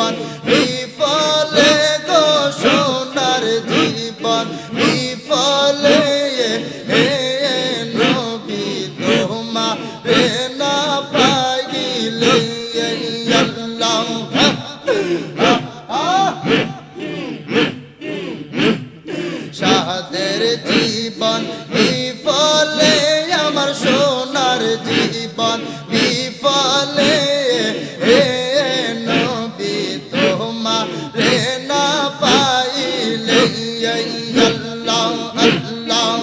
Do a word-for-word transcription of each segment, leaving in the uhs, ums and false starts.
জীবন বিফলে গো সোনার জীবন বিফলে হে নবী তোমারে না পাইলে আল্লাহ শাহাদের জীবন বিফলে আমার সোনার জীবন বিফলে হে নবী তোমারে না পাইলে আল্লাহ আল্লাহ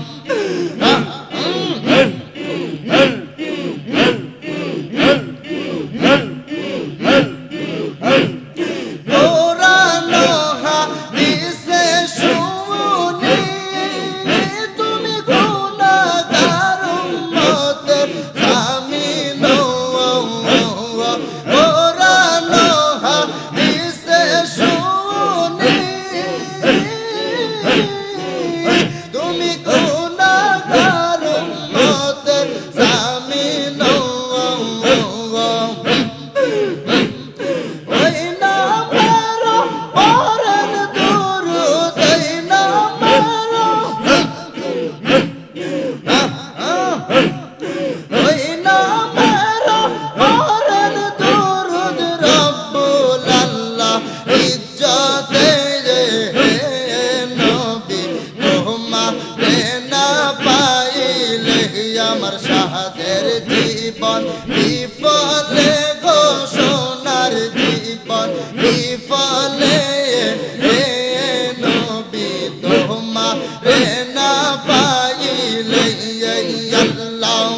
আমার শাহাদের জীবন বিফলে গো সোনার জীবন বিফলে হে নবী তোমারে না পাইলে আল্লাহ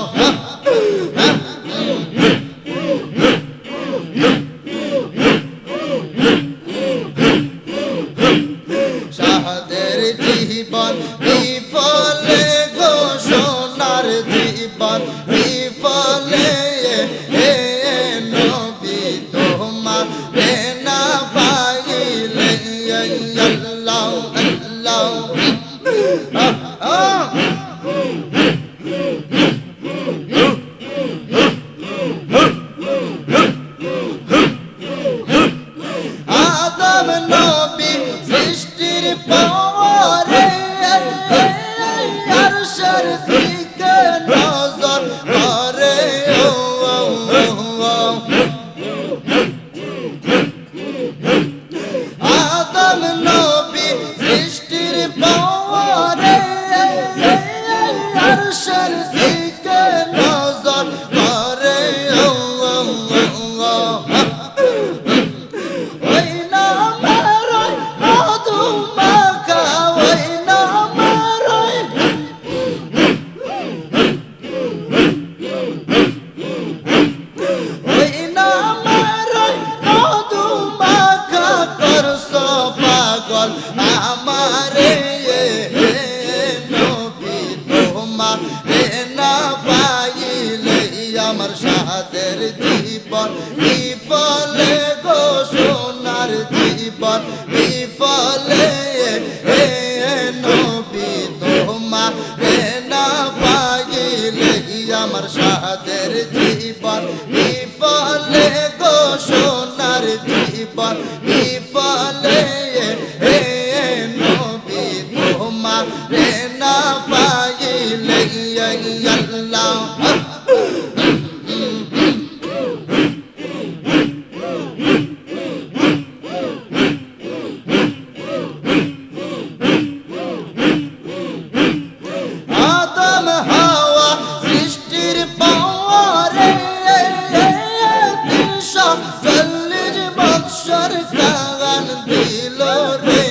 শাহাদের জীবন বিফলে গো সোনার জীবন বিফলে হে নবী তোমারে না পাইলে আল্লাহ আল্লাহ আদম নবী সৃষ্টির পরে আরশের দিকে নজর করে আদম নবী সৃষ্টির পরে আরশের দিকে নজর করে আমারে নবী তোমারে না পাইলে আমার শাহাদের জীবন বিফলে গো সোনার জীবন বিফলে হে নবী তোমারে না পাইলে আমার শাহাদের জীবন বিফলে গো সোনার জীবন বিফলে হে নবী তোমারে না পাইলে আল্লাহ আদম হাওয়া সৃষ্টির পরে তিনশো চল্লিশ বৎসর কাগান দিল রে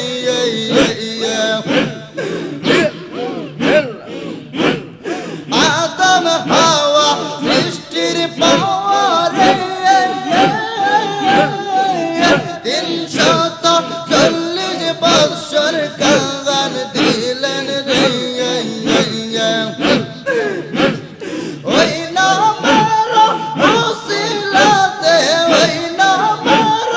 আদম হাওয়া সৃষ্টির পরে তিনশো চল্লিশ বৎসর কাগান দিলেন রে ওই নামের উসিলাতে ওই নামের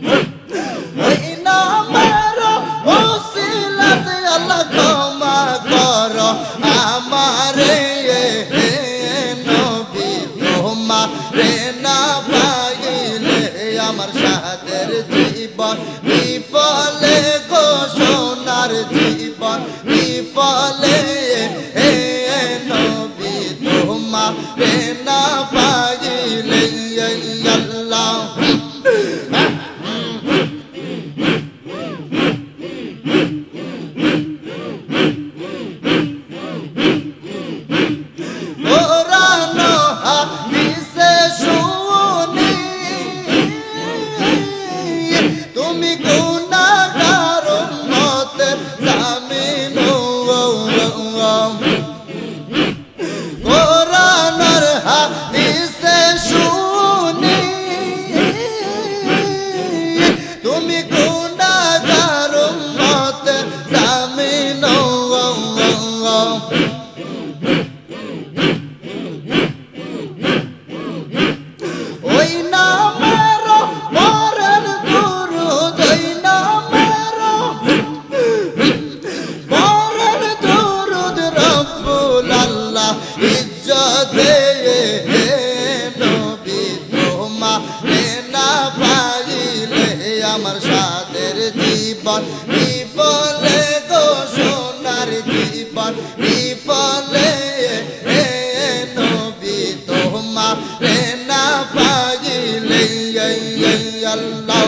ওই নামের উসিলাতে আল্লাহ ক্ষমা সোনার জীবন বিফলে হে নবী তোমারে না পাইলে আল্লাহ কোরআন হাদিসে শুনি তুমি গুনাহগার উম্মতের জামিন কোরআন হাদিসে শুনি তুমি গুনাহগার উম্মতের জামিন ওই নামের পরের দুরূদ ওই নামের পরের দুরূদ রব্বুল আল্লাহ ইজ্জত দে নবী তোমারে না পাইলে আমার সাদের জীবন বিফলে গো সোনার জীবন বিফলে নবী তোমারে না পাইলে আল্লাহ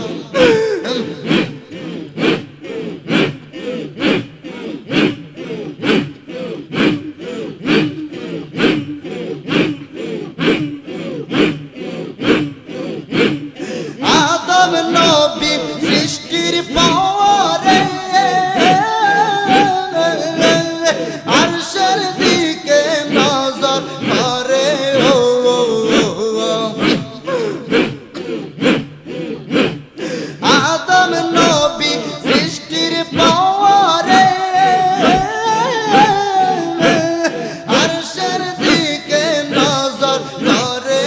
আদম নবী সৃষ্টির পরে আরশের দিকে নজর করে ও আদম নবী সৃষ্টির পরে আরশের দিকে নজর করে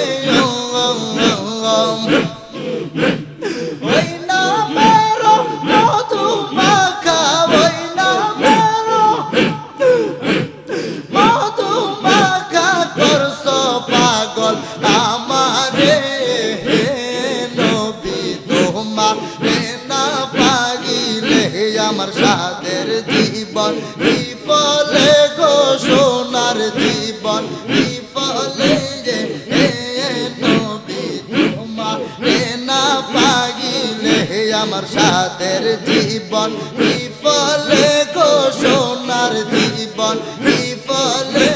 ওই নামের মধু মাখা ওই নামের মধু মাখা করছ পাগল আমারে নবী তোমারে না পাইলে আমার সাদের জীবন বিফলে গো সোনার জীবন বিফলে নবী তোমারে না পাইলে আমার সাদের জীবন বিফলে গো সোনার জীবন বিফলে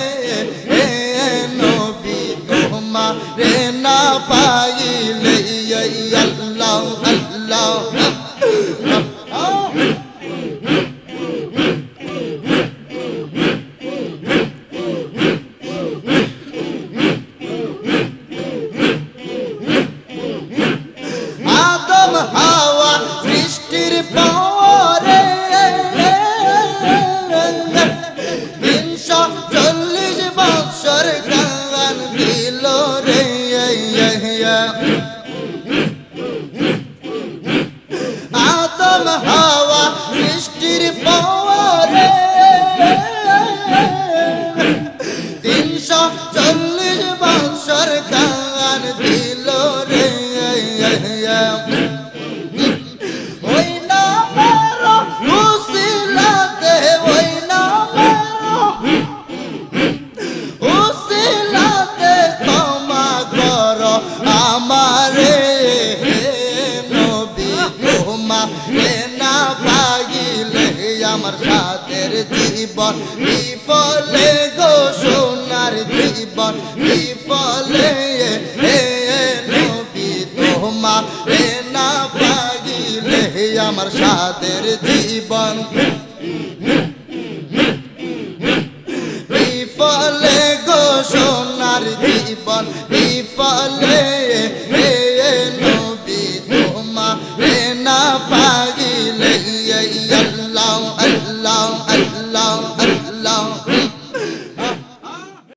নবী তোমারে না পাইলে আল্লাহ আল্লাহ আদম হাওয়া সৃষ্টির পরে তিনশো চল্লিশ বৎসর কাল দিল রে আদম হাওয়া সৃষ্টির পরে তিনশো চল্লিশ বৎসর কাল দিল রে ওই নামের উসিলাতে ওই নামের উসিলাতে ক্ষমা কর আমারে নবী তোমারে না পাইলে আমার সাদের জীবন বিফলে গো সোনার জীবন বিফলে নবী তোমারে না পাইলে আমার সাদের জীবন বিফলে গো সোনার জীবন বিফলে নবী তোমারে না পাইলে আল্লাহ আল্লাহ আল্লাহ আল্লাহ